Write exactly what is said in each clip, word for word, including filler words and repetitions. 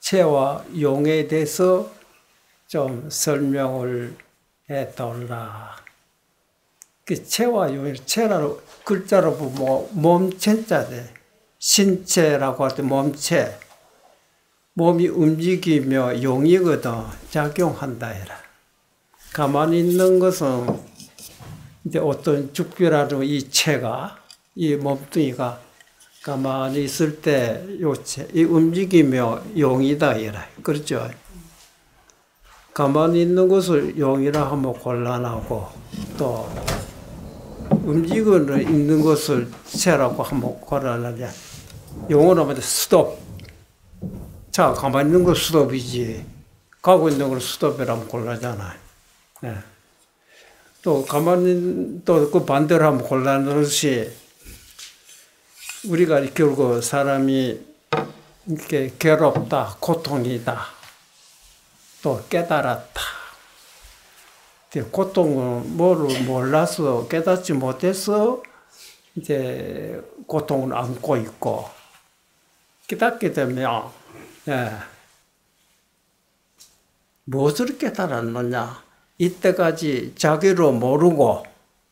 체와 용에 대해서 좀 설명을 해달라. 그 체와 용, 체라로 글자로 보면 몸체자돼. 신체라고 할 때 몸체. 몸이 움직이며 용이거든. 작용한다 해라. 가만히 있는 것은 이제 어떤 죽비라는 이 체가, 이 몸뚱이가 가만히 있을 때 요 체, 이 움직이며 용이다 해라. 그렇죠? 가만히 있는 것을 용이라 하면 곤란하고, 또 움직이고 있는 것을 체라고 하면 곤란하냐. 용어로 하면 스톱. 자, 가만히 있는 건 스톱이지. 가고 있는 건 스톱이라면 곤란하잖아. 네. 또 가만히 또 그 반대로 하면 곤란한 것이, 우리가 결국 사람이 이렇게 괴롭다, 고통이다, 또 깨달았다. 고통은 뭐를 몰라서 깨닫지 못해서 이제 고통을 안고 있고, 깨닫게 되면 예, 무엇을 깨달았느냐? 이때까지 자기로 모르고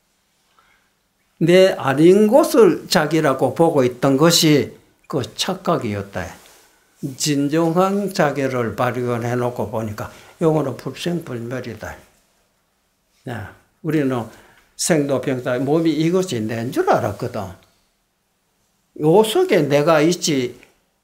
내 아닌 것을 자기라고 보고 있던 것이 그 착각이었다. 진정한 자기를 발견해 놓고 보니까 이거는 불생불멸이다. 네. 우리는 생로병사 몸이 이것이 낸 줄 알았거든. 요 속에 내가 있지.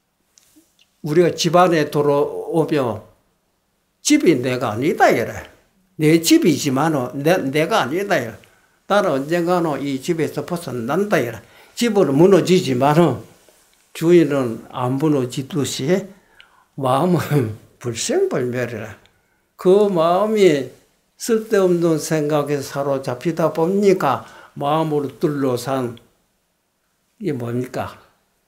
우리가 집안에 들어오면 집이 내가 아니다 이래. 내 집이지만 내, 내가 아니다 이래. 나는 언젠가는 이 집에서 벗어난다 이래. 집은 무너지지만 주인은 안 무너지듯이 마음은 불생불멸이라. 그 마음이 쓸데없는 생각에 사로잡히다 보니까 마음으로 둘러싼 이게 뭡니까?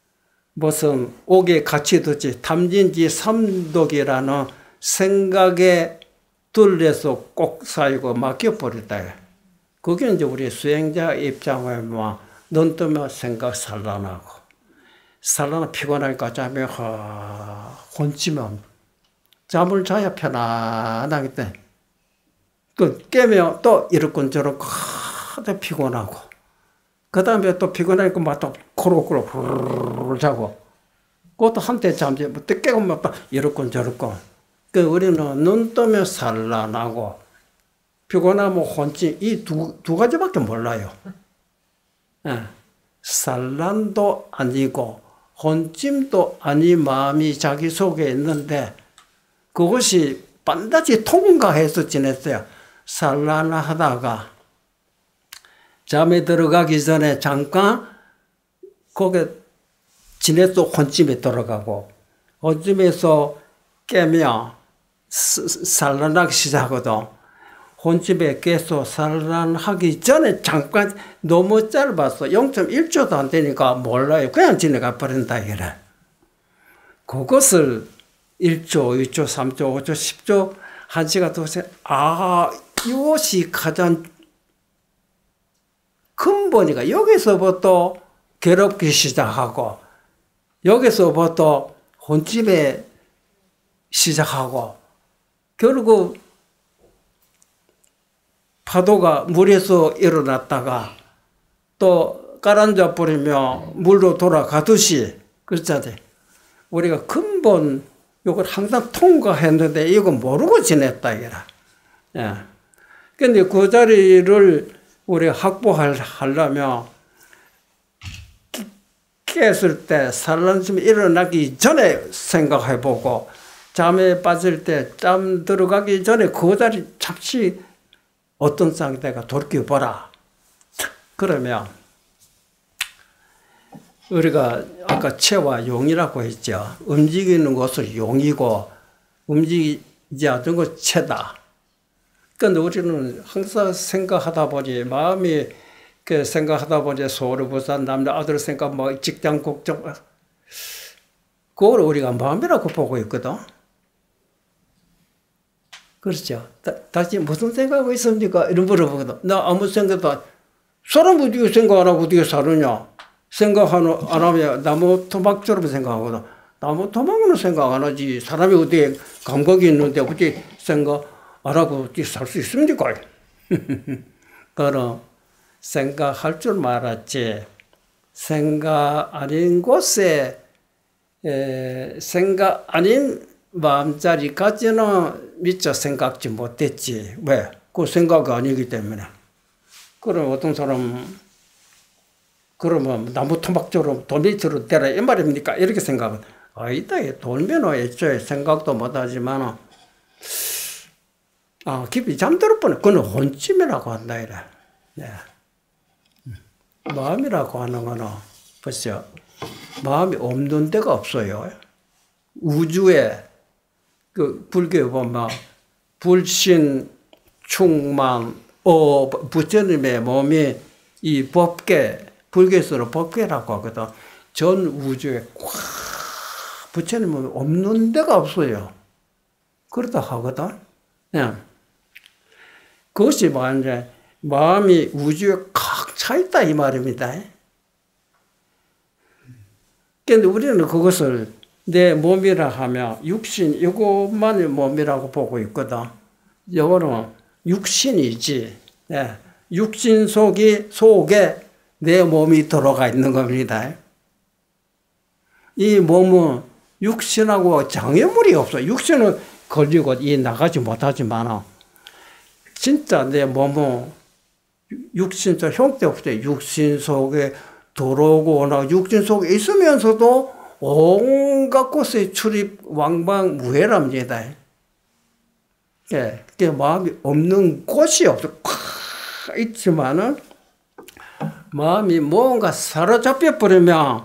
무슨 옥에 갇히듯이 탐진지 삼독이라는 생각에 둘러서 꼭 쌓이고 막혀버렸다. 그게 이제 우리 수행자 입장에 뭐 눈 뜨면 생각 산란하고, 산란하 피곤하니까 잠이 확 혼치면 잠을 자야 편안하기 때문에 또 깨면 또 이렇건저렇건 하도 피곤하고, 그 다음에 또 피곤하니까 막 또 코로코로 후루루루 자고, 그것도 한때 잠시 또 깨고 막 또 이렇건저렇건. 그 우리는 눈 뜨면 산란하고 피곤하면 혼침, 이 두 두 가지밖에 몰라요. 예. 산란도 아니고 혼침도 아닌 마음이 자기 속에 있는데 그것이 반드시 통과해서 지냈어요. 산란하다가 잠에 들어가기 전에 잠깐 거기에 지냈어. 혼침에 들어가고, 혼침에서 깨면 산란하기 시작하거든. 혼침에 깨서 산란하기 전에 잠깐 너무 짧았어. 영 점 일 초도 안 되니까 몰라요. 그냥 지나가 버린다 이래. 그것을 일 초, 이 초, 삼 초, 오 초, 십 초, 한 시간, 두 시간, 아, 이것이 가장 근본이가 여기서부터 괴롭기 시작하고, 여기서부터 혼침에 시작하고, 결국 파도가 물에서 일어났다가 또 가라앉아 버리며 물로 돌아가듯이, 그렇잖아요. 우리가 근본 이걸 항상 통과했는데 이건 모르고 지냈다 이라. 예. 근데 그 자리를 우리가 확보하려면 깼을 때 산란심이 일어나기 전에 생각해보고, 잠에 빠질 때 잠 들어가기 전에 그 자리 잠시 어떤 상태가 돌이켜보라. 그러면 우리가 아까 체와 용이라고 했죠. 움직이는 것을 용이고 움직이지 않는 것 체다. 그런데 우리는 항상 생각하다 보니, 마음이 그 생각하다 보니 소르부산 남자 아들 생각, 뭐 직장 걱정, 그걸 우리가 마음이라고 보고 있거든. 그렇죠. 다, 다시 무슨 생각하고 있습니까? 이런 물어보거든. 나 아무 생각도 안, 사람 어떻게 생각 안 하고 어떻게 사느냐? 생각 안 하면 나무 토막처럼 생각하거든. 나무 토막은 생각 안 하지. 사람이 어디에 감각이 있는데 어떻게 생각 안 하고 어떻게 살 수 있습니까? 그럼 생각할 줄 말았지. 생각 아닌 곳에 에, 생각 아닌 마음자리까지는 미처 생각지 못했지. 왜? 그 생각이 아니기 때문에. 그럼 어떤 사람 그러면 나무 토막처럼 돌밑으로 되라 이 말입니까? 이렇게 생각은 아니다. 돌면은 애초에 생각도 못하지만 아 깊이 잠들어 보네. 그건 혼침이라고 한다 이래. 네. 마음이라고 하는 거는 보세요. 마음이 없는 데가 없어요. 우주에 그 불교에 보면 불신, 충만, 어 부처님의 몸이 이 법계 불교에서는 법계라고 하거든. 전 우주에 꽉 부처님 몸이 없는 데가 없어요. 그렇다 하거든. 네. 그것이 뭐냐 마음이 우주에 꽉 차 있다 이 말입니다. 그런데 우리는 그것을 내 몸이라 하면 육신 이것만의 몸이라고 보고 있거든. 이거는 육신이지. 네. 육신 속이 속에 내 몸이 들어가 있는 겁니다. 이 몸은 육신하고 장애물이 없어. 육신은 걸리고 이 나가지 못하지만 진짜 내 몸은 육신적 형태 없어요. 육신 속에 들어오고 나 육신 속에 있으면서도 온갖 곳에 출입 왕방무회랍니다. 예, 그 마음이 없는 곳이 없어. 꽉 있지만은 마음이 뭔가 사로잡혀 버리면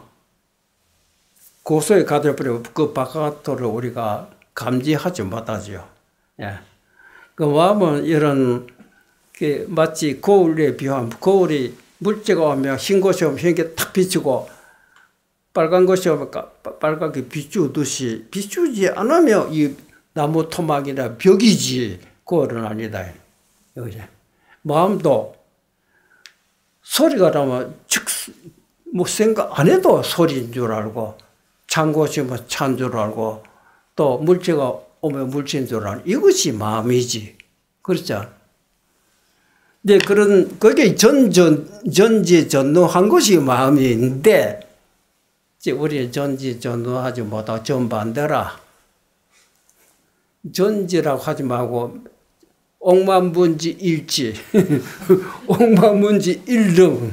고소에 가둬버리고 그 바깥으로 우리가 감지하지 못하죠. 예, 그 마음은 이런 그 마치 거울에 비하면 거울이 물체가 오면 흰 것이 오면 흰게 탁 비추고 빨간 것이 오면 빨갛게 비추듯이 비추지 않으면 이 나무 토막이나 벽이지 거울은 아니다. 여기 마음도 소리가 나면 즉 뭐 생각 안 해도 소리인 줄 알고 찬 것이 뭐 찬 줄 알고 또 물체가 오면 물체인 줄 알고 이것이 마음이지. 그렇죠? 네, 그런, 그게 전, 전, 전지전능한 것이 마음인데, 우리 전지전능하지 못하고 전반대라. 전지라고 하지 말고, 억만분지일지, 억만분지일능.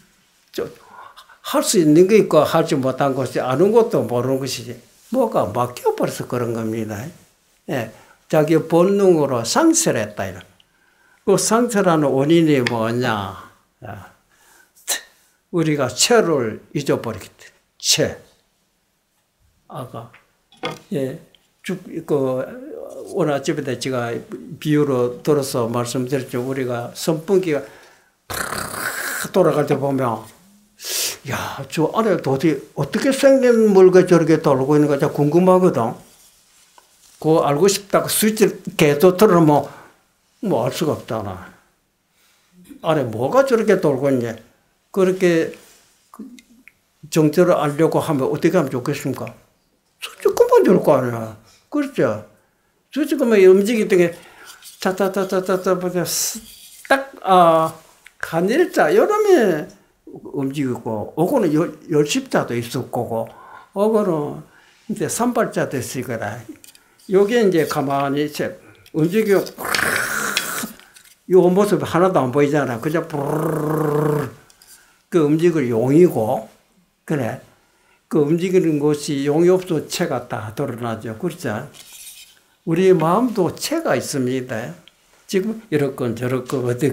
할 수 있는 게 있고, 하지 못한 것이 아는 것도 모르는 것이지. 뭐가 막혀버려서 그런 겁니다. 예, 자기 본능으로 상실했다, 이런. 그 상처라는 원인이 뭐냐? 우리가 체를 잊어버리기 때문에. 체. 아까, 예, 쭉, 그, 오늘 아침에 제가 비유로 들어서 말씀드렸죠. 우리가 선풍기가 돌아갈 때 보면, 야, 저 안에 도대체 어떻게 생긴 물가 저렇게 돌고 있는 가 궁금하거든. 그거 알고 싶다고 스위치를 계속 틀어놓으면 뭐 알 수가 없잖아. 안에 뭐가 저렇게 돌고 있냐. 그렇게 정체를 알려고 하면 어떻게 하면 좋겠습니까? 조금만 줄 거 아니야. 그렇죠? 조금만 움직이던 게 차차차차차차 딱, 아, 간일자, 여름에 움직이고, 오고는 열, 열십자도 있을 거고, 오고는 이제 산발자도 있을 거라. 요게 이제 가만히 움직이고, 이 모습이 하나도 안 보이잖아. 그냥 부르르르 그 움직일 용이고, 그래. 그 움직이는 것이 용이 없어 체가 다 드러나죠. 그렇죠? 우리 마음도 체가 있습니다. 지금 이렇건 저렇건 어떻게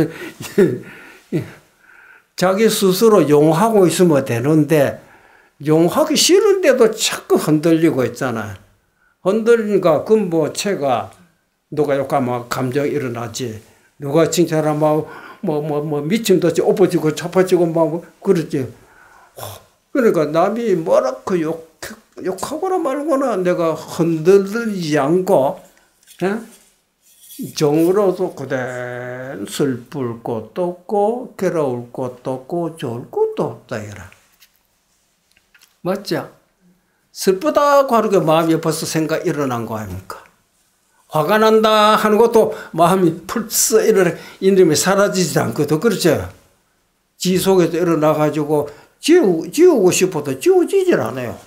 자기 스스로 용하고 있으면 되는데 용하기 싫은데도 자꾸 흔들리고 있잖아. 흔들리니까 그뭐 체가 누가 욕하면 감정이 일어나지. 누가 칭찬하면 뭐, 뭐, 뭐, 미친듯이 엎어지고 차파지고 막 그러지. 그러니까 남이 뭐라고 욕, 욕하거나 말거나 내가 흔들리지 않고, 에? 정으로도 그대로 슬플 것도 없고, 괴로울 것도 없고, 좋을 것도 없다, 이라. 맞죠? 슬프다고 하는 게 마음이 벌써 생각 일어난 거 아닙니까? 화가 난다 하는 것도 마음이 풀써 일어나, 이놈이 사라지지 않거든. 그렇죠? 지 속에서 일어나가지고 지우, 지우고 싶어도 지워지질 않아요.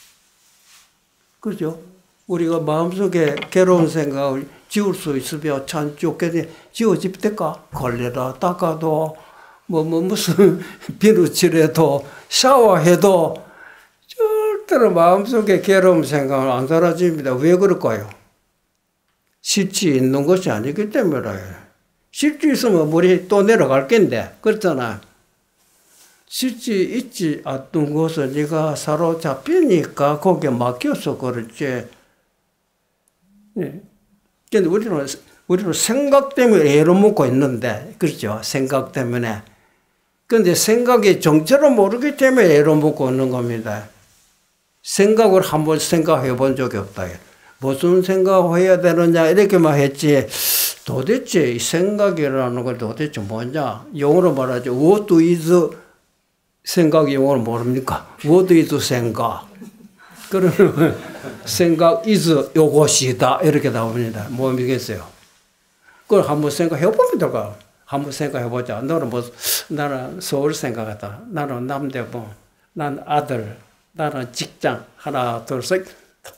그렇죠? 우리가 마음속에 괴로운 생각을 지울 수 있으면 참 좋겠네. 지워집니까? 걸레다 닦아도, 뭐, 뭐, 무슨 비누칠해도, 샤워해도, 절대로 마음속에 괴로운 생각은 안 사라집니다. 왜 그럴까요? 실지 있는 것이 아니기 때문에. 실지 있으면 물이 또 내려갈 건데, 그렇잖아. 실지 있지 않던 것을 네가 사로잡히니까 거기에 맡겨서 그렇지. 예. 근데 우리는, 우리는 생각 때문에 애를 먹고 있는데, 그렇죠? 생각 때문에. 근데 생각이 정체를 모르기 때문에 애를 먹고 있는 겁니다. 생각을 한번 생각해 본 적이 없다. 무슨 생각을 해야 되느냐, 이렇게만 했지. 도대체 이 생각이라는 걸 도대체 뭐냐? 영어로 말하죠. What is 생각이 영어로 모릅니까? What is 생각? 그러면 생각 is 요것이다. 이렇게 나옵니다. 뭐겠어요? 그걸 한번 생각해 봅니다. 한번 생각해 보자. 너는 뭐, 나는 서울 생각하다. 나는 남대문. 난 아들. 나는 직장. 하나, 둘, 셋.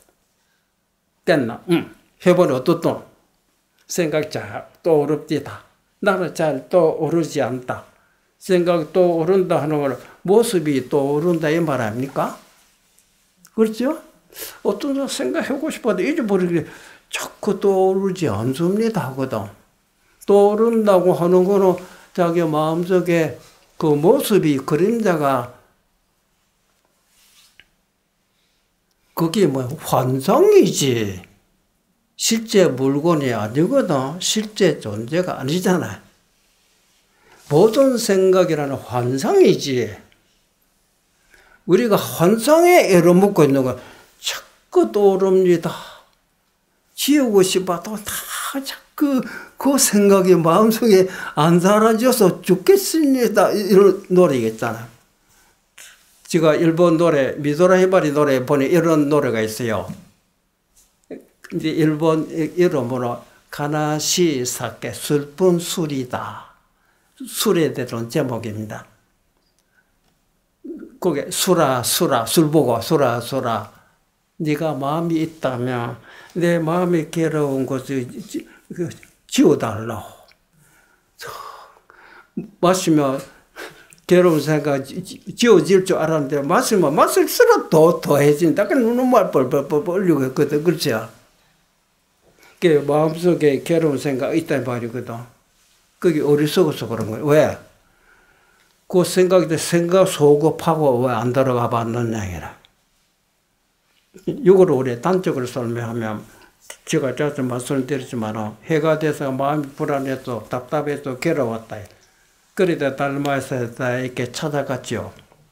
됐나? 응. 해보니 어떻든 생각 잘 떠오릅니다. 나는 잘 떠오르지 않다. 생각이 떠오른다 하는 건 모습이 떠오른다 이 말 아닙니까? 그렇죠? 어떤 사람 생각하고 싶어도 잊어버리게 자꾸 떠오르지 않습니다 하거든. 떠오른다고 하는 거는 자기 마음속에 그 모습이 그림자가 그게 뭐 환상이지 실제 물건이 아니거든. 실제 존재가 아니잖아. 모든 생각이라는 환상이지. 우리가 환상에 애를 먹고 있는 건 자꾸 떠오릅니다. 지우고 싶어도 다 자꾸 그 생각이 마음속에 안 사라져서 죽겠습니다. 이런 노래겠잖아. 제가 일본 노래, 미소라 히바리 노래 보니 이런 노래가 있어요. 이제 일본 이름으로 가나시 사케, 슬픈 술이다. 술에 대한 제목입니다. 거기에 수라, 수라, 술 보고 수라, 수라. 네가 마음이 있다면 내 마음이 괴로운 것을 지워달라고. 마시면 괴로운 생각 지워질 줄 알았는데 마시면 마실수록 더 더해진다. 그러니까 눈물 뻘뻘뻘 흘리고 했거든. 그렇죠? 그 마음속에 괴로운 생각 있단 말이거든. 그게 어리석어서 그런 거예요. 왜? 그 생각이 생각 소급하고 왜 안 들어가 봤느냐 이라. 이거를 우리 단적으로 설명하면 제가 자주 말씀드리지만 해가 돼서 마음이 불안해서 답답해서 괴로웠다. 그러다 달마에서 이렇게 찾아갔죠.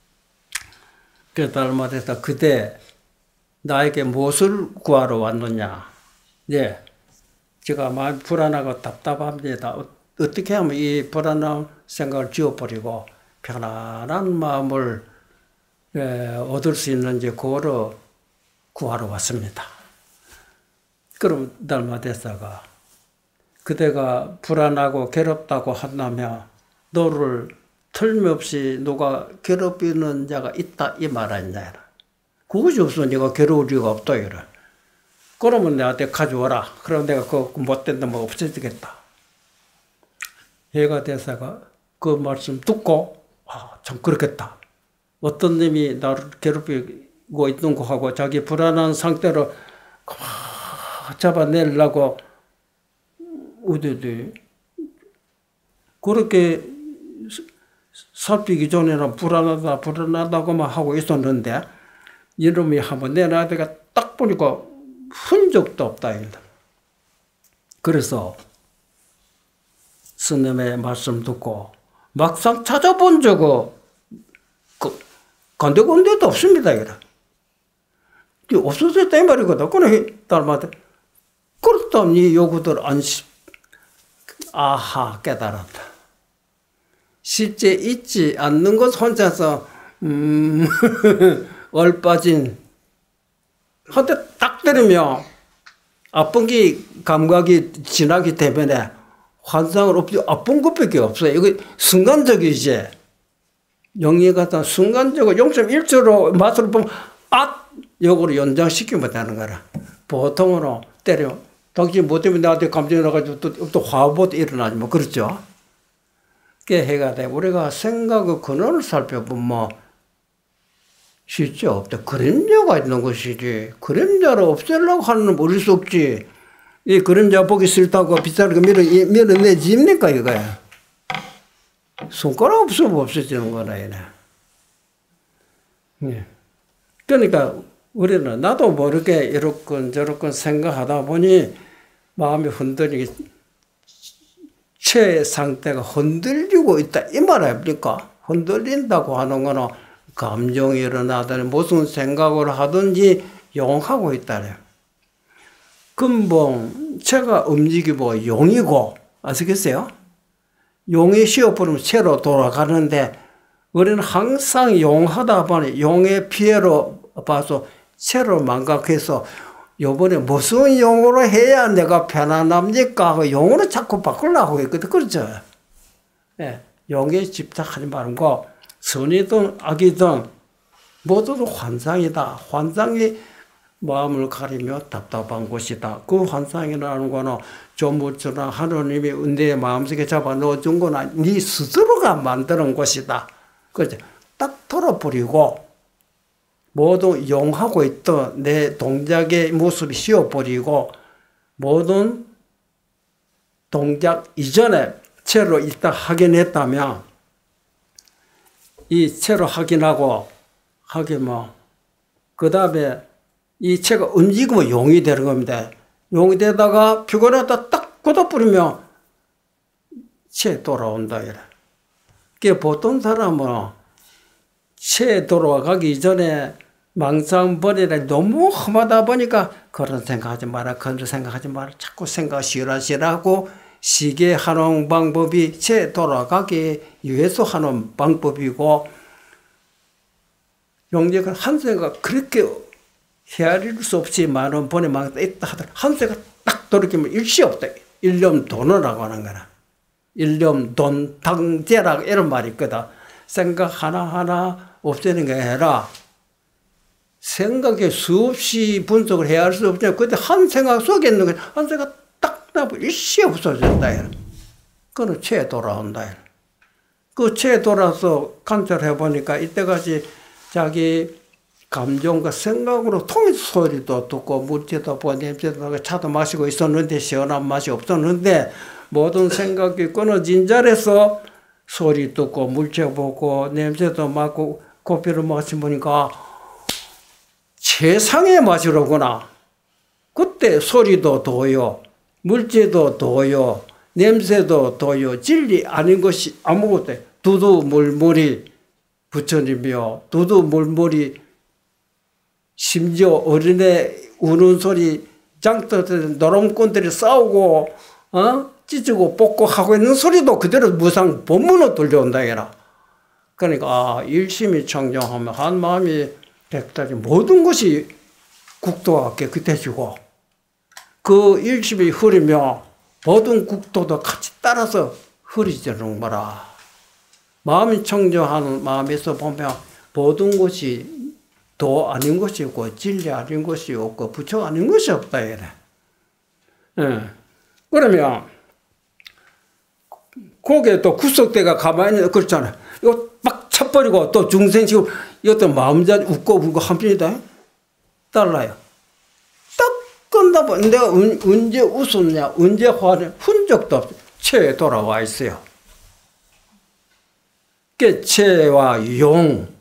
그 달마에서 그대 나에게 무엇을 구하러 왔느냐. 네, 제가 마음이 불안하고 답답합니다. 어떻게 하면 이 불안한 생각을 지워버리고 편안한 마음을 얻을 수 있는지 그거를 구하러 왔습니다. 그럼 달마대사가 그대가 불안하고 괴롭다고 한다면 너를 틀림없이 누가 괴롭히는 자가 있다 이 말 아니냐. 그것이 없으면 네가 괴로울 이유가 없다 이래. 그러면 내한테 가져와라. 그럼 내가 그 못된 놈을 없애주겠다. 해가 대사가 그 말씀 듣고 아, 참 그렇겠다. 어떤 놈이 나를 괴롭히고 있는 거 하고 자기 불안한 상태로 잡아내려고 우대대 그렇게 살피기 전에는 불안하다 불안하다고만 하고 있었는데 이놈이 한번 내놔대가 딱 보니까 흔적도 없다. 그래서 스님의 말씀 듣고 막상 찾아본 적은 그 건데건데도 없습니다. 이게 없어졌다 이 말이거든. 그래 딸마다 그렇다면 이 요구들 안 아하 깨달았다. 실제 있지 않는 것 혼자서 음 얼빠진 한 대 딱 때리면 아픈 게 감각이 지나기 때문에 환상을 없지, 아픈 것밖에 없어요. 이거 순간적이지. 영리 같은 순간적으로 영 점 일 초로 맛으로 보면 아! 요거를 연장시키면 되는 거라. 보통으로 때려. 당신 뭐 때문에 나한테 감정이 나가지고 또, 또 화보도 일어나지 뭐, 그렇죠? 그게 해가 돼. 우리가 생각의 근원을 살펴보면 실제 없다. 그림자가 있는 것이지. 그림자를 없애려고 하는 모를 수 없지. 이 그림자 보기 싫다고 비싼 거 밀어, 밀어내집니까, 이거야? 손가락 없으면 없어지는 거라, 이래. 예. 그러니까 우리는 나도 모르게 이렇건 저렇건 생각하다 보니 마음이 흔들리기, 최 상태가 흔들리고 있다. 이 말 아닙니까? 흔들린다고 하는 거는 감정이 일어나든 무슨 생각을 하든지 용하고 있다래요. 근본, 체가 움직이고 용이고, 아시겠어요? 용이 쉬어버리면 체로 돌아가는데, 우리는 항상 용하다 보니 용의 피해로 봐서 체로 망각해서 요번에 무슨 용어로 해야 내가 편안합니까? 하고 용어로 자꾸 바꾸려고 했거든. 그렇죠? 네. 용에 집착하지 말고, 선이든 악이든 모두 환상이다. 환상이 마음을 가리며 답답한 것이다. 그 환상이라는 거는 조물주나 하느님이 내 마음속에 잡아 넣어준 거나 네 스스로가 만드는 것이다. 그렇죠? 딱 털어버리고 모든 용하고 있던 내 동작의 모습이 씌워버리고 모든 동작 이전에 채로 일단 확인했다면 이 채로 확인하고 하게 뭐 그 다음에 이 채가 움직이면 용이 되는 겁니다. 용이 되다가 피곤하다 딱 걷어버리면 채 돌아온다 이래. 그게 보통 사람은 채 돌아가기 이전에 망상버리라 너무 험하다 보니까 그런 생각하지 마라, 그런 생각하지 마라, 자꾸 생각 시라시라하고 시계 하는 방법이 채 돌아가기 위해서 하는 방법이고 용적은 한세가 그렇게 헤아릴 수 없이 많은 번에 망상 있다 하더라. 한세가 딱 돌이키면 일시 없다. 일념 돈이라고 하는 거라. 일념 돈 당제라고 이런 말이 있거든. 생각 하나하나 없애는 게 아니라 생각에 수없이 분석을 해야 할 수 없잖아요. 그때 한 생각 속에 있는 거야. 한 생각 딱 나고 일시 없어졌다. 그거는 채 돌아온다. 그 채 돌아서 관찰해 보니까 이때까지 자기 감정과 생각으로 통해서 소리도 듣고 물질도 보고 냄새도 나고 차도 마시고 있었는데 시원한 맛이 없었는데 모든 생각이 끊어진 자리에서 소리 듣고 물질 보고 냄새도 맡고 커피를 마시보니까 최상의 맛이로구나. 그때 소리도 도요, 물질도 도요, 냄새도 도요, 진리 아닌 것이 아무것도 두두물물이 부처님이요. 두두물물이 심지어 어린애 우는 소리, 장터들 노름꾼들이 싸우고 어? 찢고 뽑고 하고 있는 소리도 그대로 무상 본문으로 들려온다 해라. 그러니까 아, 일심이 청정하면 한 마음이 백달이 모든 것이 국도와 깨끗해지고 그 일심이 흐리며 모든 국도도 같이 따라서 흐리지는 거라. 마음이 청정하는 마음에서 보면 모든 것이 도 아닌 것이 없고 진리 아닌 것이 없고 부처 아닌 것이 없다 이래. 예. 그러면 거기에 또 구석대가 가만히 있는 그렇잖아. 이거 막 쳐버리고 또 중생식으로 이것도 마음자리 웃고 울고 한편이다. 달라요. 딱 끝나보 내가 언제 웃었냐 언제 화를 흔적도 없어. 체에 돌아와 있어요. 그 체와 용.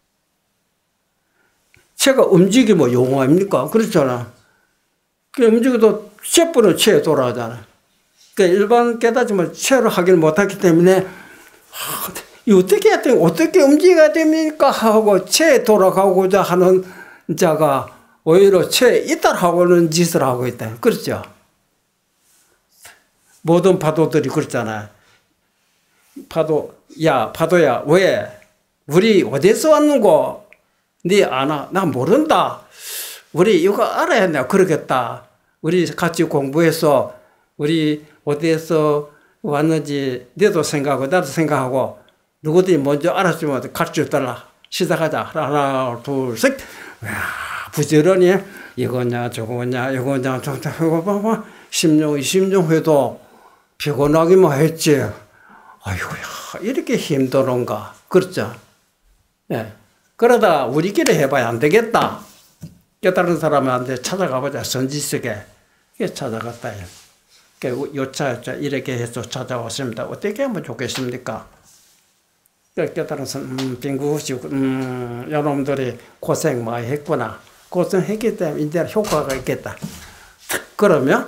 체가 움직이면 용 아닙니까? 그렇잖아. 그 움직여도 셰프는 체에 돌아가잖아. 그러니까 일반 깨닫지만 체로 하기를 못하기 때문에 아, 어떻게 해야 돼? 어떻게 움직여야 됩니까? 하고 체에 돌아가고자 하는 자가 오히려 체에 이탈하고는 짓을 하고 있다. 그렇죠? 모든 파도들이 그렇잖아. 파도, 야, 파도야, 왜? 우리 어디서 왔는고? 네 아나? 나 모른다. 우리 이거 알아야 돼. 그러겠다. 우리 같이 공부해서 우리 어디에서 왔는지 너도 생각하고 나도 생각하고 누구든지 먼저 알았으면 가르쳐달라. 시작하자. 하나, 둘, 셋. 야, 부지런히 이거냐 저거냐 이거냐 저거냐 이거 봐봐. 십 년, 이십 년 해도 피곤하기만 했지. 아이고야, 이렇게 힘들은가. 그렇죠? 예. 그러다 우리끼리 해봐야 안 되겠다. 깨달은 사람한테 찾아가보자. 선지식에. 이게 찾아갔다. 요차, 요차, 이렇게 해서 찾아왔습니다. 어떻게 하면 좋겠습니까? 깨달은 사람, 음, 빙구시고, 음, 여러분들이 고생 많이 했구나. 고생했기 때문에 이제 효과가 있겠다. 그러면,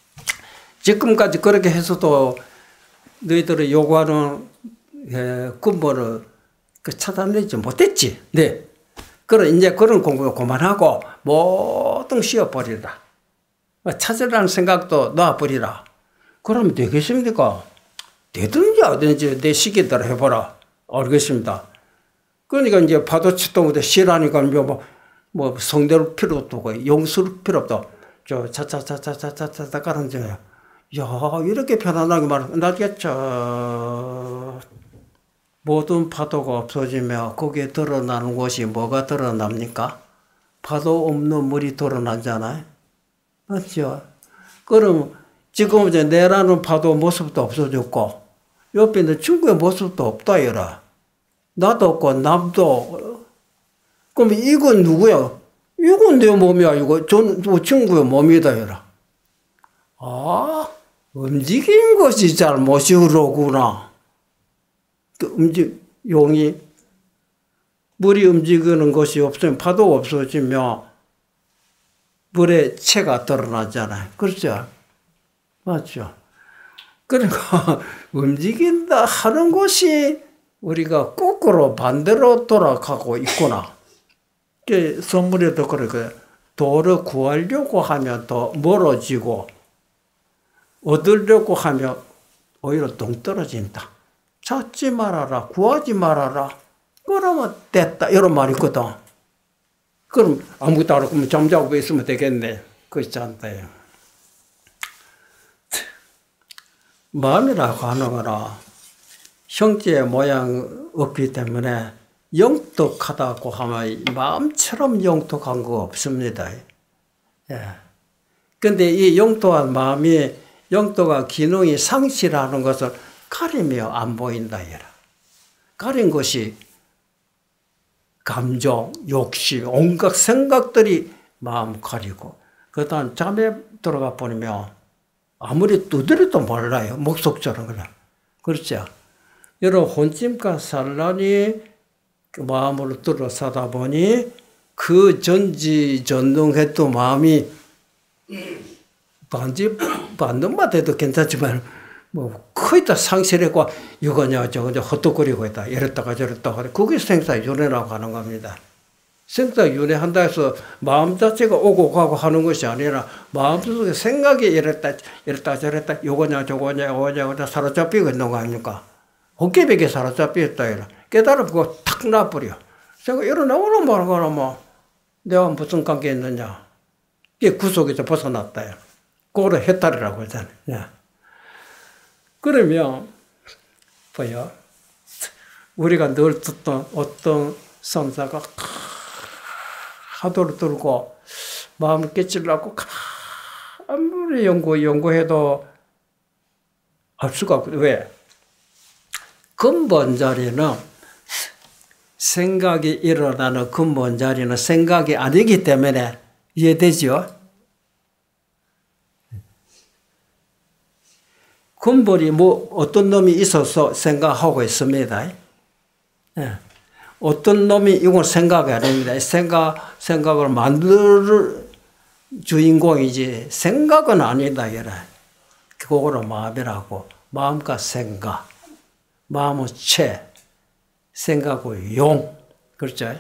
지금까지 그렇게 해서도 너희들이 요구하는 에, 근본을 그 찾아내지 못했지. 네. 그럼 이제 그런 공부 그만하고 모든 쉬어버리라. 찾으라는 생각도 놔버리라. 그러면 되겠습니까? 되든지 안 되든지 내 시기대로 해보라. 알겠습니다. 그러니까 이제 파도 치동부터 쉬라니까 뭐, 뭐 성대를 필요 없고 용수를 필요 없고 저 차차차차차차차 가는 중이야. 야, 이렇게 편안하게 말하면 나중에 저 모든 파도가 없어지면 거기에 드러나는 것이 뭐가 드러납니까? 파도 없는 물이 드러나잖아요. 맞죠? 그럼 지금 이제 내라는 파도 모습도 없어졌고 옆에 있는 친구의 모습도 없다 이라. 나도 없고 남도. 그럼 이건 누구야? 이건 내 몸이야. 이거 전 친구의 몸이다 이라. 아, 움직이는 것이 잘못이로구나. 그 움직, 용이, 물이 움직이는 것이 없으면, 파도가 없어지면, 물의 체가 드러나잖아요. 그렇죠? 맞죠? 그러니까, 움직인다 하는 것이 우리가 거꾸로 반대로 돌아가고 있구나. 선물에도 그렇게, 도를 구하려고 하면 더 멀어지고, 얻으려고 하면 오히려 동떨어진다. 찾지 말아라, 구하지 말아라. 그러면 됐다. 이런 말이 있거든. 그럼 아무것도 안 하고 잠자고 있으면 되겠네. 그렇지 않다. 마음이라고 하는 거는 형체의 모양 없기 때문에 영특하다고 하면 마음처럼 영특한 거 없습니다. 예. 근데 이 영특한 마음이 영토가 기능이 상실하는 것을 가리며 안 보인다. 이라. 가린 것이 감정, 욕심, 온갖 생각들이 마음 가리고 그 다음 잠에 들어가 보면 아무리 두드려도 몰라요. 목속처럼 그래. 그렇죠? 여러분 혼침과 산란이 그 마음으로 들어서다 보니 그 전지전능했던 마음이 반지 받는 맛 해도 괜찮지만 뭐 거의 다 상실했고 이거냐 저거냐 헛떡거리고 있다. 이랬다가 저랬다가 그게 생사윤회라고 하는 겁니다. 생사윤회한다 해서 마음 자체가 오고 가고 하는 것이 아니라 마음속에 생각이 이랬다 이랬다 저랬다 이거냐 저거냐 이거냐 이거냐 사로잡히고 있는 거 아닙니까? 헛개벽에 사로잡혀 있다 이라. 깨달으고 탁 놔버려. 제가 일어나오는 말거나 뭐 내가 무슨 관계 있느냐. 이게 구속에서 벗어났다. 그거를 해탈이라고 하잖아요. 그러면 뭐야? 우리가 늘 듣던 어떤 선사가 하도를 들고 마음을 깨치려고 아무리 연구, 연구해도 알 수가 없거든. 왜? 근본 자리는 생각이 일어나는 근본 자리는 생각이 아니기 때문에 이해되죠? 근본이 뭐 어떤 놈이 있어서 생각하고 있습니다. 예. 어떤 놈이 이건 생각이 아닙니다. 생각, 생각을 만들 주인공이지 생각은 아니다. 이래. 그거를 마음이라고. 마음과 생각. 마음은 채. 생각은 용. 그렇죠?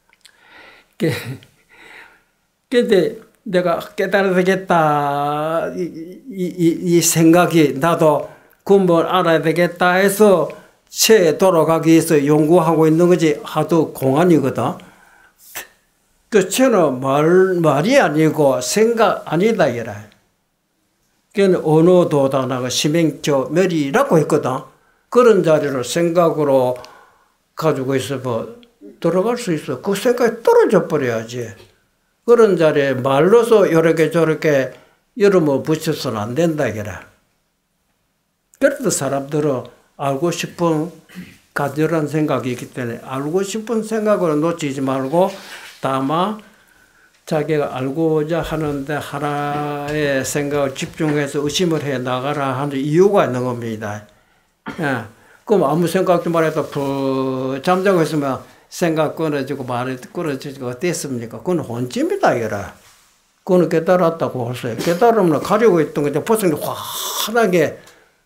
근데 내가 깨달아야 되겠다. 이, 이, 이 생각이 나도 근본 알아야 되겠다 해서 채 돌아가기 위해서 연구하고 있는 거지. 하도 공안이거든. 그 체는 말, 말이 아니고 생각 아니다, 이라. 그는 언어도다나가 심행조멸이라고 했거든. 그런 자리를 생각으로 가지고 있으면 들어갈 수 있어. 그 생각이 떨어져 버려야지. 그런 자리에 말로서 이렇게 저렇게 이름을 붙여서는 안 된다, 이라. 그래도 사람들은 알고 싶은 간절한 생각이 있기 때문에 알고 싶은 생각으로 놓치지 말고 다만 자기가 알고자 하는데 하나의 생각을 집중해서 의심을 해 나가라 하는 이유가 있는 겁니다. 예. 그럼 아무 생각도 말해도 푹 잠자고 있으면 생각 끊어지고 말이 끊어지고 어땠습니까? 그건 혼집니다, 이라. 그건 깨달았다고 했어요. 깨달으면 가지고 있던 건데 벌써 환하게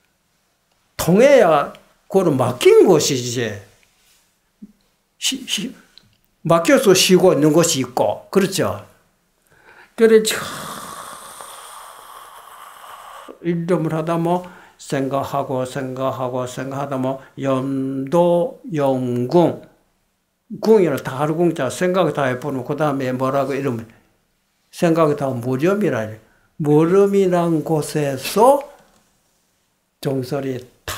통해야 그거는 맡긴 것이지. 시, 시, 맡겨서 쉬고 있는 것이 있고, 그렇죠? 그래, 이름을 하다 뭐, 생각하고, 생각하고, 생각하다 뭐, 염도, 영궁, 궁이라 다르궁자, 생각을 다 해보면, 그 다음에 뭐라고 이러면, 생각이 다 무렴이라. 무렴이란 곳에서 종소리 탁,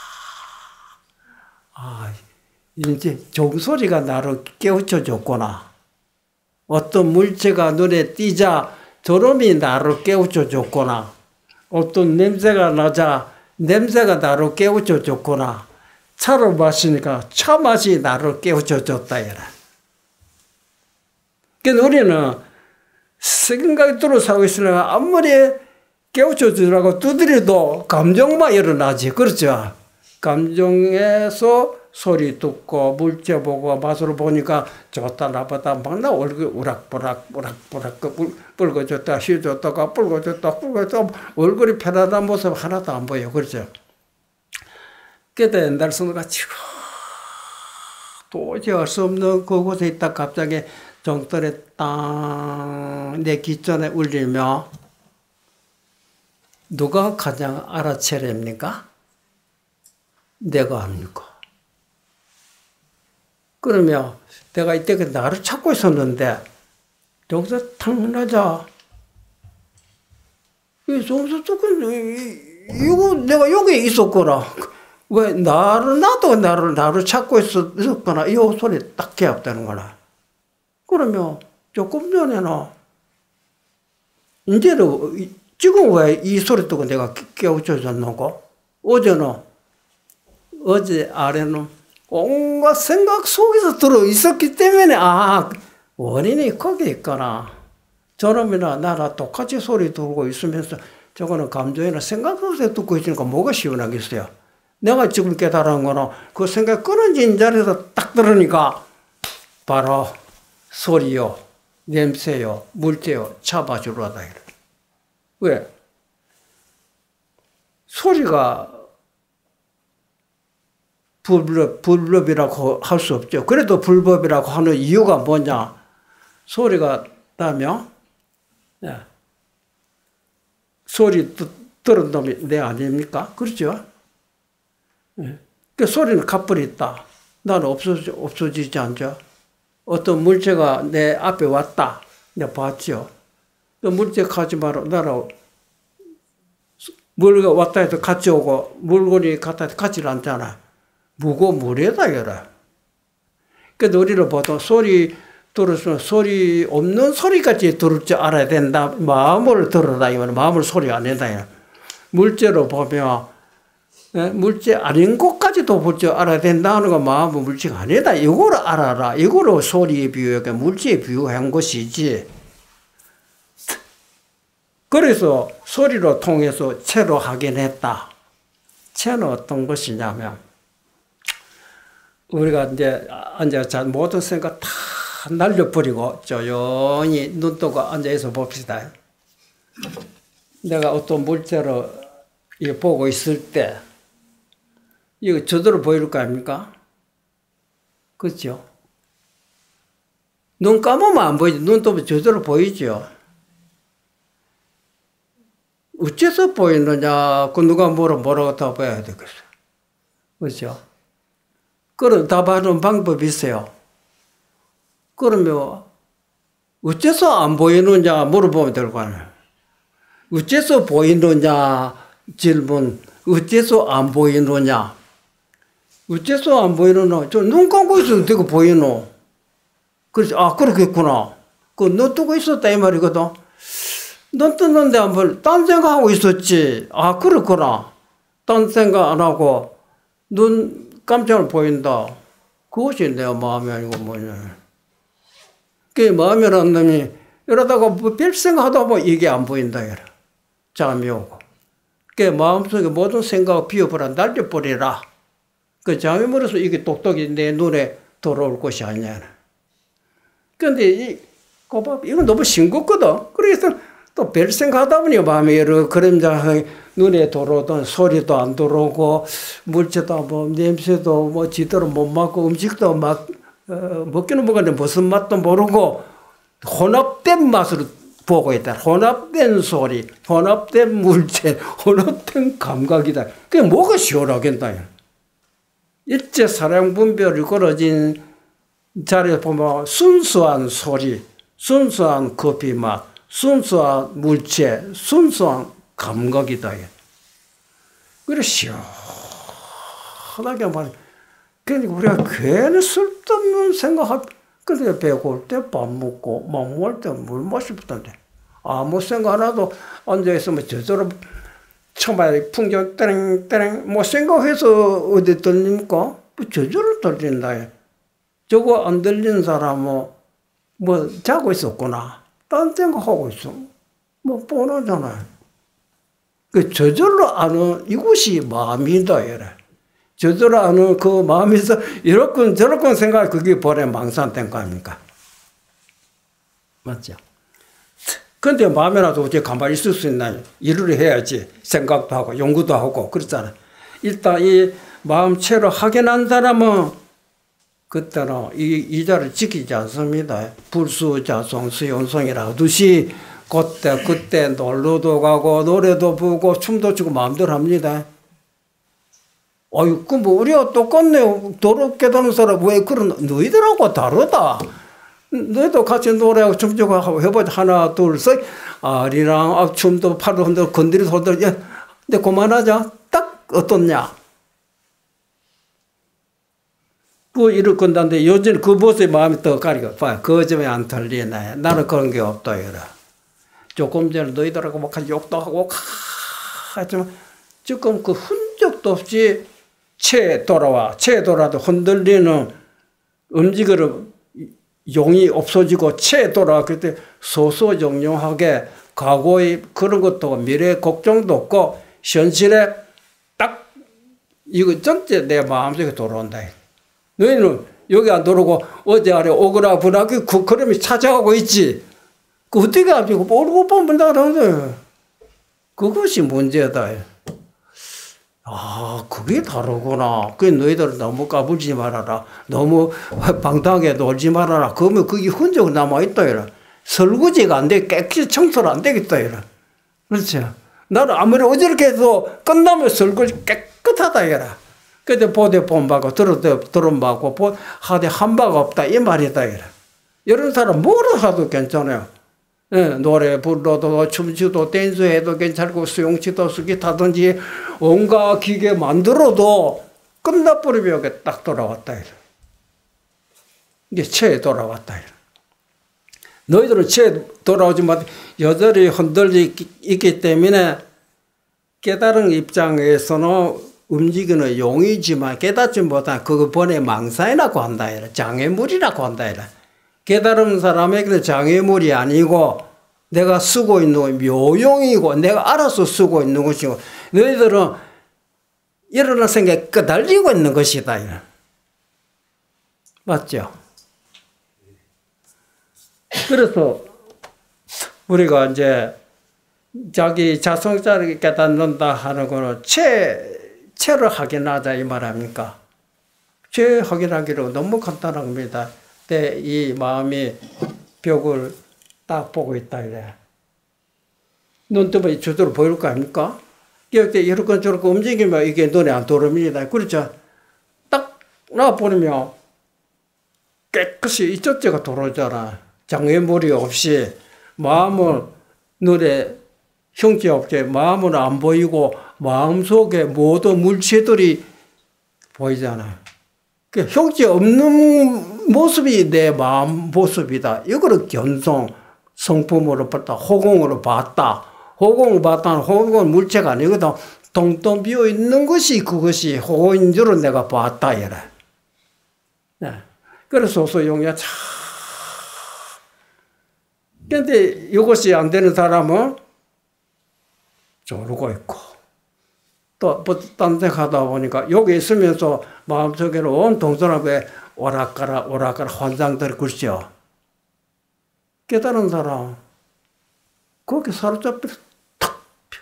아, 이제 종소리가 나를 깨우쳐 줬구나. 어떤 물체가 눈에 띄자 저놈이 나를 깨우쳐 줬구나. 어떤 냄새가 나자 냄새가 나를 깨우쳐 줬구나. 차를 마시니까 차 맛이 나를 깨우쳐 줬다. 그래서 우리는 생각이 들어 살고 있으니까 아무리 깨우쳐 주라고 두드려도 감정만 일어나지. 그렇죠? 감정에서 소리 듣고 물체 보고 맛으로 보니까 좋다 나쁘다 막 나 얼굴 우락부락 우락부락 붉어졌다 휘졌다가 붉어졌다 붉어졌다 얼굴이 편안한 모습 하나도 안 보여. 그렇죠? 그때 옛날 성도같이 도저히 알 수 없는 그곳에 있다 갑자기 종소리 땅 내 귓전에 울리며 누가 가장 알아채립니까? 내가 합니까? 그러면 내가 이때 나를 찾고 있었는데 여기서 탁 나자 이 종소 조금 이거 내가 여기 있었구나. 왜 나를 나도 나를 나를 찾고 있었구나. 이 소리 딱 개합되는 거나. 그러면 조금 전에는 이제는 지금 왜 이 소리 듣고 내가 깨우쳐졌노고? 어제는 어제 아래는 온갖 생각 속에서 들어 있었기 때문에 아 원인이 거기 있구나. 저놈이나 나랑 똑같이 소리 들고 있으면서 저거는 감정이나 생각 속에서 듣고 있으니까 뭐가 시원하겠어요. 내가 지금 깨달은 거는 그 생각 끊어진 자리에서 딱 들으니까 바로 소리요, 냄새요, 물체요, 차바주로 하다. 왜? 소리가 불법, 불법이라고 할 수 없죠. 그래도 불법이라고 하는 이유가 뭐냐? 소리가 나면, 네. 소리 듣, 들은 놈이 내 아닙니까? 그렇죠? 네. 그 소리는 값불이 있다. 나는 없어지, 없어지지 않죠. 어떤 물체가 내 앞에 왔다. 내가 봤죠. 그 물체 가지 마라. 나는 물건 왔다 해도 같이 오고, 물건이 갔다 해도 같이 않잖아. 무고 무례다, 이거라. 그래도 우리는 보통 소리 들었으면 소리 없는 소리까지 들을 줄 알아야 된다. 마음을 들어라, 이거는 마음을 소리 안 낸다. 물체로 보면, 물체 아닌 것까지도 볼 줄 알아야 된다 하는 건 마음은 물체가 아니다. 이거를 알아라. 이거를 소리에 비유해, 물체에 비유한 것이지. 그래서 소리로 통해서 체로 확인했다. 체는 어떤 것이냐면, 우리가 이제 앉아서 모든 생각 다 날려버리고 조용히 눈 뜨고 앉아서 봅시다. 내가 어떤 물체로 보고 있을 때, 이거 저대로 보일 거 아닙니까? 그렇죠? 눈 감으면 안 보이지. 눈 뜨면 저대로 보이죠. 어째서 보이느냐? 그 누가 뭐라 뭐라고 답해야 되겠어. 그렇죠? 그런 답하는 방법이 있어요. 그러면 어째서 안 보이느냐 물어보면 될 거 아니에요. 어째서 보이느냐 질문, 어째서 안 보이느냐? 어째서 안 보이느냐? 저 눈 감고 있어도 되고 보이노? 그렇지, 아, 그렇겠구나. 그, 너 뜨고 있었다, 이 말이거든. 너 떴는데 한번 딴 생각하고 있었지. 아, 그렇구나. 딴 생각 안 하고, 눈 깜짝을 보인다. 그것이 내 마음이 아니고 뭐냐. 그 마음이라는 놈이 이러다가 뭐 별 생각하다 보면 이게 안 보인다. 이래. 잠이 오고. 그 마음속에 모든 생각을 비워버려, 날려버리라. 그 잠이 멀어서 이게 똑똑이 내 눈에 들어올 것이 아니야. 근데 이, 고밥, 이건 너무 싱겁거든. 그래서 또 별 생각하다 보니 마음에 여러 그림자 눈에 들어오던 소리도 안 들어오고, 물체도 뭐, 냄새도 뭐, 지대로 못 맡고, 음식도 막, 어, 먹기는 먹었는데 무슨 맛도 모르고, 혼합된 맛으로 보고 있다. 혼합된 소리, 혼합된 물체, 혼합된 감각이다. 그게 뭐가 시원하겠다. 일제 사량 분별이 걸어진 자리에 보면 순수한 소리, 순수한 커피 맛, 순수한 물체, 순수한 감각이다. 그래, 시원하게 말해. 그러니까 우리가 괜히 쓸데없는 생각할, 근데 배고플 때 밥 먹고, 멍할 때 물 마시던데. 아무 생각 하나도 앉아있으면 저절로 처음에 풍경 떼랭떼랭, 뭐 생각해서 어디 들립니까? 뭐 저절로 들린다. 저거 안 들리는 사람은 뭐 자고 있었구나. 딴 생각하고 있어. 뭐 뻔하잖아요. 그 저절로 아는 이것이 마음이다. 이래. 저절로 아는 그 마음에서 이렇건 저렇건 생각, 그게 벌에 망상된 거 아닙니까? 맞죠? 근데 마음에라도 어떻게 가만히 있을 수 있나? 일을 해야지. 생각도 하고, 연구도 하고, 그렇잖아요. 일단 이 마음체로 확인한 사람은 그때는 이, 이 자를 지키지 않습니다. 불수자성, 수용성이라 하듯이 그때, 그때 놀러도 가고, 노래도 부르고, 춤도 추고, 마음대로 합니다. 아유, 그 뭐, 우리가 똑같네. 도로 깨닫는 사람, 왜 그런, 너희들하고 다르다. 너희도 같이 노래하고 춤추고 하고 해보자. 하나, 둘, 셋. 아리랑, 아, 춤도 팔도 흔들고, 건드리도 흔들고. 야, 근데 그만하자. 딱 어떻냐. 그 일을 건다는데 요즘 그 모습에 마음이 더 가리고, 봐요. 그 점에 안 틀리네. 나는 그런 게 없다, 이래. 조금 전에 너희들하고 막 욕도 하고, 하지만 지금 그 흔적도 없이 채 돌아와. 채 돌아도 흔들리는 움직이는 용이 없어지고 채 돌아와. 그때 소소영영하게 과거의 그런 것도 미래 걱정도 없고 현실에 딱 이거 전체 내 마음속에 돌아온다. 너희는 여기 안 들어오고 어제 아래 오거나 부나 그 그림이 찾아가고 있지. 그 어떻게 하지? 모르고 보면 나는데 그것이 문제다. 아, 그게 다르구나. 그게 너희들 너무 까불지 말아라. 너무 방탕하게 놀지 말아라. 그러면 그게 흔적 남아있다, 이래. 설거지가 안 돼. 깨끗이 청소를 안 되겠다, 이래. 그렇지. 나는 아무리 어저께 해도 끝나면 설거지 깨끗하다, 이래. 근데 보대 본 바고, 들어도 들은 바고, 하대 한 바가 없다, 이 말이다, 이래. 이런 사람 뭐를 하도 괜찮아요. 예, 노래 불러도 춤추도 댄스해도 괜찮고 수영치도 수기 타든지 온갖 기계 만들어도 끝나버리면 여기 딱 돌아왔다. 이게 체에 돌아왔다. 너희들은 체에 돌아오지만 여전히 흔들리 있기 때문에 깨달은 입장에서는 움직이는 용이지만 깨닫지 못한 그거 번에 망상이라고 한다. 장애물이라고 한다. 깨달은 사람에게는 장애물이 아니고 내가 쓰고 있는 묘용이고 내가 알아서 쓰고 있는 것이고 너희들은 일어날 생각에 끄달리고 있는 것이다. 맞죠? 그래서 우리가 이제 자기 자성자를 깨닫는다 하는 거는 채, 채를 확인하자 이 말 아닙니까? 채 확인하기로 너무 간단한 겁니다. 때 이 마음이 벽을 딱 보고 있다 이래. 눈 뜨면 저대로 보일 거 아닙니까? 이렇게 이렇게 저렇게 움직이면 이게 눈에 안 들어옵니다. 그렇죠? 딱 놔버리면 깨끗이 이쪽째가 들어오잖아. 장애물이 없이 마음은 눈에 형체 없게 마음은 안 보이고 마음속에 모든 물체들이 보이잖아요. 그 형체 없는 모습이 내 마음 모습이다. 이거를 견성, 성품으로 봤다. 호공으로 봤다. 호공을 봤다는 호공은 물체가 아니거든. 동동 비어 있는 것이 그것이 호공인 줄은 내가 봤다. 이래. 네. 그래서 소소용이야 참. 근데 이것이 안 되는 사람은 조르고 있고, 또, 딴 데 가다 보니까 여기 있으면서 마음속에는 온 동서남북에 오락가라, 오락가라 환상들이 굴죠. 깨달은 사람, 거기 사로잡혀 탁,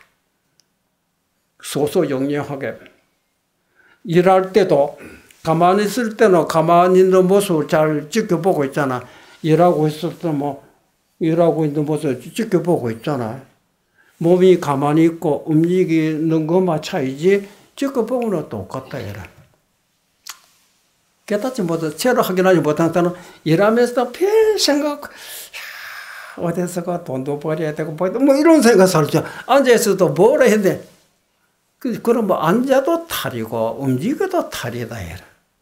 소소영영하게. 일할 때도 가만히 있을 때는 가만히 있는 모습을 잘 지켜보고 있잖아. 일하고 있을 때 뭐, 일하고 있는 모습을 지켜보고 있잖아. 몸이 가만히 있고 움직이는 것만 차이지 지켜보고는 똑같다. 이래. 깨닫지 못해, 채로 확인하지 못한 사람은 일하면서 별 생각, 어디서가 돈도 벌어야 되고, 뭐 이런 생각 살죠. 앉아있어도 뭐라 해야 돼. 그럼 뭐 앉아도 탈이고, 움직여도 탈이다. 이래.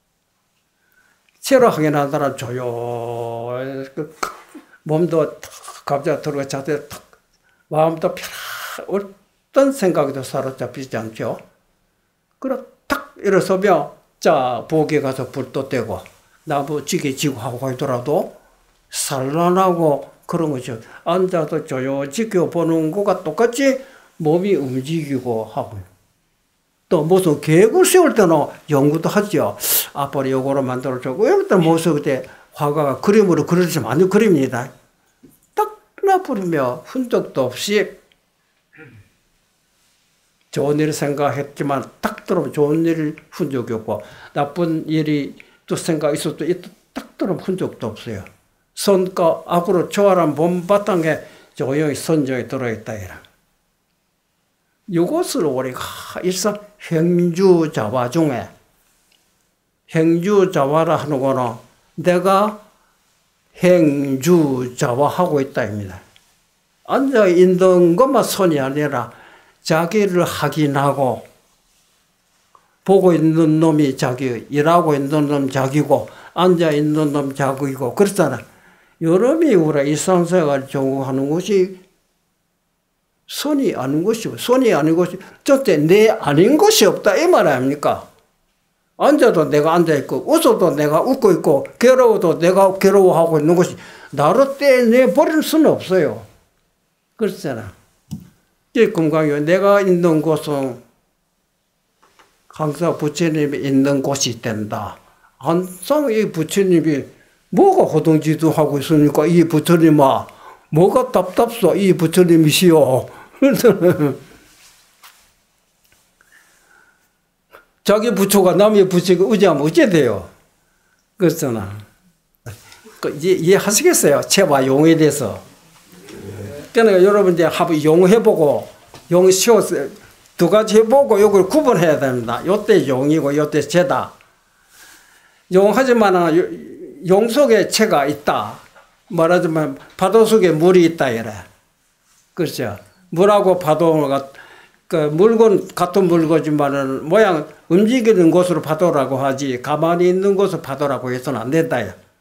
채로 확인한 사람은 조용, 몸도 탁, 갑자기 들어가 자세 탁, 마음도 편안, 어떤 생각에도 사로잡히지 않죠. 그럼 탁 일어서면, 자, 부엌에 가서 불도 떼고, 나무 지게 지고 하고 하더라도 산란하고 그런 거죠. 앉아도 조용히 지켜보는 것과 똑같이 몸이 움직이고 하고. 또 무슨 계획을 세울 때는 연구도 하죠. 앞으로 요거로 만들어주고, 이럴 때 모습 때 화가가 그림으로 그려주지 많이 그립니다. 딱 놔버리면 흔적도 없이 좋은 일을 생각했지만 딱 들어오면 좋은 일 흔적이 없고, 나쁜 일이 또 생각 있어도 딱 들어오면 흔적도 없어요. 선과 악으로 조화란 봄바탕에 조용히 선정이 들어있다. 이라. 이것을 우리가 일상 행주자화 중에, 행주자화라 하는 거는 내가 행주자화하고 있다입니다. 앉아 있는 것만 선이 아니라 자기를 확인하고, 보고 있는 놈이 자기, 일하고 있는 놈 자기고, 앉아 있는 놈 자기고, 그렇잖아. 여러분이 우리 일상생활을 적용하는 것이 선이 아닌 것이, 선이 아닌 것이, 첫째, 내 아닌 것이 없다. 이 말 아닙니까? 앉아도 내가 앉아있고, 웃어도 내가 웃고 있고, 괴로워도 내가 괴로워하고 있는 것이, 나를 떼내버릴 수는 없어요. 그렇잖아. 이 금강이 내가 있는 곳은 항상 부처님이 있는 곳이 된다. 항상 이 부처님이 뭐가 호동지도 하고 있으니까 이 부처님아, 뭐가 답답소 이 부처님이시오. 자기 부처가 남의 부처가 의지하면 어째 돼요? 그렇잖아. 이해, 이해하시겠어요? 채와 용에 대해서. 그러니까 여러분 이제 한번 용해보고, 용 쉬워서 두 가지 해보고 이걸 구분해야 됩니다. 요때 용이고 요때 채다. 용하지만 용 속에 채가 있다. 말하자면 파도 속에 물이 있다 이래. 그렇죠. 물하고 파도가 그 물건 같은 물건이지만은 모양 움직이는 곳으로 파도라고 하지 가만히 있는 곳을 파도라고 해서는 안 된다.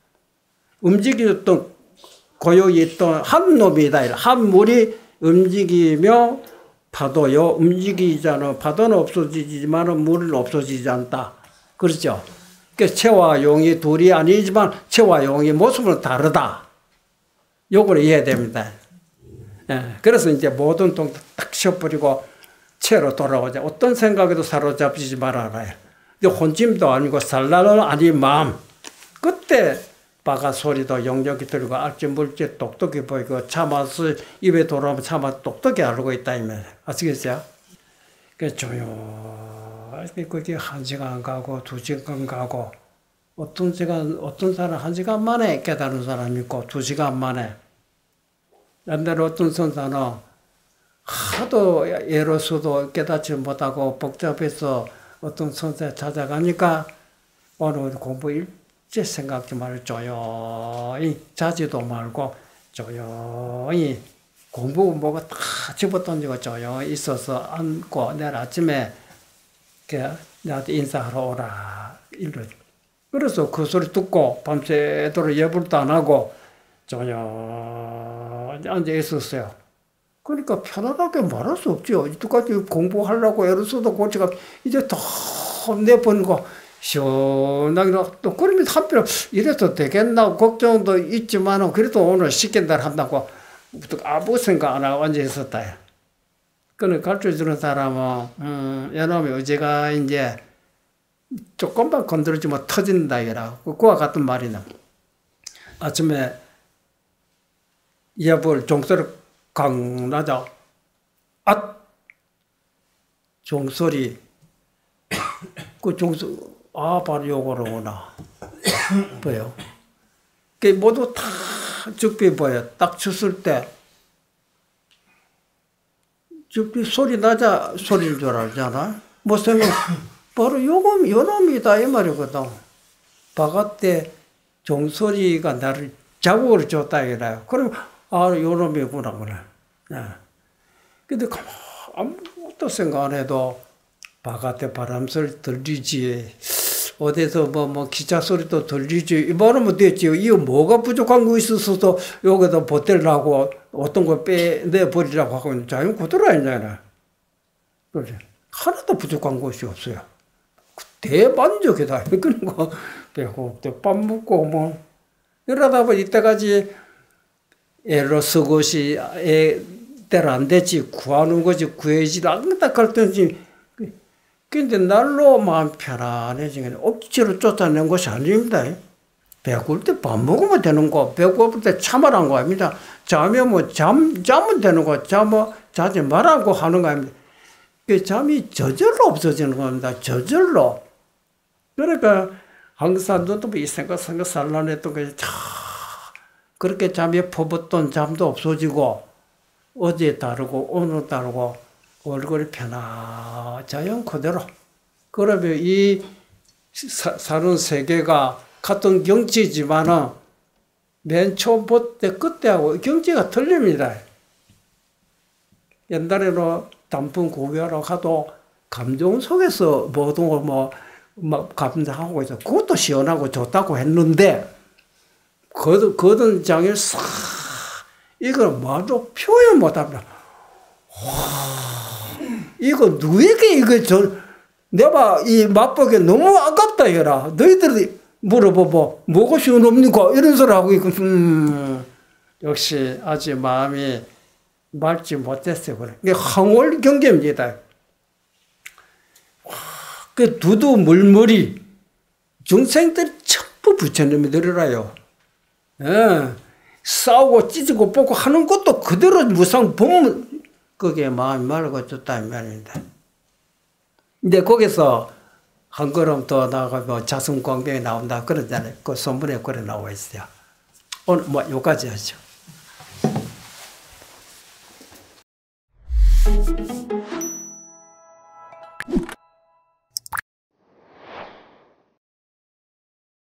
움직이던 고요히 있던 한 놈이다. 한 물이 움직이며 파도요. 움직이잖아. 파도는 없어지지만 물은 없어지지 않다. 그렇죠. 그러니까 채와 용이 둘이 아니지만 채와 용의 모습은 다르다. 요걸 이해해야 됩니다. 예, 그래서 이제 모든 동 딱 쉬어버리고 채로 돌아오자. 어떤 생각에도 사로잡히지 말아라. 근데 혼짐도 아니고 산란은 아닌 마음. 그때 바가 소리도 영역이 들고 알지 물질 똑똑히 보이고 참아서 입에 돌아오면 참아 똑똑히 알고 있다. 이면 아시겠어요? 그 조용히 그게 한 시간 가고 두 시간 가고 어떤 시간 어떤 사람 한 시간 만에 깨달은 사람이 있고 두 시간 만에 반대로 어떤 선사는 하도 예로서도 깨닫지 못하고 복잡해서 어떤 선사에 찾아가니까 오늘 공부 일 어째 생각지 말고 조용히 자지도 말고 조용히 공부 뭐가 다 집어던지고 조용히 있어서 앉고 내일 아침에 나한테 인사하러 오라 이러죠. 그래서 그 소리 듣고 밤새도록 예불도 안 하고 조용히 앉아 있었어요. 그러니까 편안하게 말할 수 없죠. 이때까지 공부하려고 애를 써도 고치가 이제 더 내보내고 시원하게 또 그러면 한편 이래도 되겠나 걱정도 있지만 그래도 오늘 시킨다 한다고 아무 생각 안 하고 앉아 있었다. 그는 가르쳐주는 사람은 음, 여놈의 의지가 이제 조금만 건드려주면 터진다 이라 그와 같은 말이나 아침에 예불 종소리 강나자 앗 종소리 그 종소 아 바로 요거로구나 보여. 그 모두 다 죽비 보여. 딱 쳤을 때 죽비 소리 나자 소리를 줄 알잖아. 뭐 생각 바로 요놈 요놈이다 이 말이거든. 바깥에 종소리가 나를 자국을 줬다 이래요. 그럼 아, 요놈이구나, 그래. 네. 근데 아무것도 생각 안 해도 바깥에 바람 소리 들리지, 어디서 뭐, 뭐, 기차 소리도 들리지, 이 말하면 됐지. 이거 뭐가 부족한 거 있어서도 여기다 보태려고 어떤 거 빼내버리라고 하고 자연 그대로 아니잖아. 그래. 하나도 부족한 것이 없어요. 대만족이다. 그런 거 배고 밥 먹고 뭐, 이러다 보니 이때까지 애로 쓰고시 애대로 안 되지 구하는 거지 구해지도 않는다 그랬더니 근데 날로 마음 편안해지는 억지로 쫓아낸 것이 아닙니다. 배고플 때 밥 먹으면 되는 거, 배고플 때 참으라는 거 아닙니다. 자면 뭐 잠, 자면 되는 거, 잠어 자지 말라고 하는 거 아닙니다. 그 잠이 저절로 없어지는 겁니다. 저절로. 그러니까 항상 너도 이 생각 생각 살라냈던 게 참. 그렇게 잠에 퍼붓던 잠도 없어지고 어제 다르고 오늘 다르고 얼굴이 편하 자연 그대로. 그러면 이 사, 사는 세계가 같은 경치지만은 맨 처음 볼 때 그때하고 경치가 틀립니다. 옛날에는 단풍 구경하러 가도 감정 속에서 모든 걸 뭐 막 감상하고 있어. 그것도 시원하고 좋다고 했는데 거든, 거든 장을 싹, 이걸 말로 표현 못 합니다. 와, 이거 누에게 이거 저, 내가 이 맛보기 너무 아깝다, 해라. 너희들이 물어보고, 뭐가 시원합니까? 이런 소리 하고 있고, 음, 역시 아직 마음이 맑지 못했어요. 그래. 이게 황홀 경계입니다. 와, 그 두두 물머리, 중생들 전부 부처님이 들으라요. 예, 싸우고 찢고 뽑고 하는 것도 그대로 무상 보면 그게 마음이 맑아졌다 이 말입니다. 근데 거기서 한 걸음 더 나가고 자승광명이 나온다 그러잖아요. 그 선문에 그래 나와 있어요. 오늘 뭐 여기까지 하죠.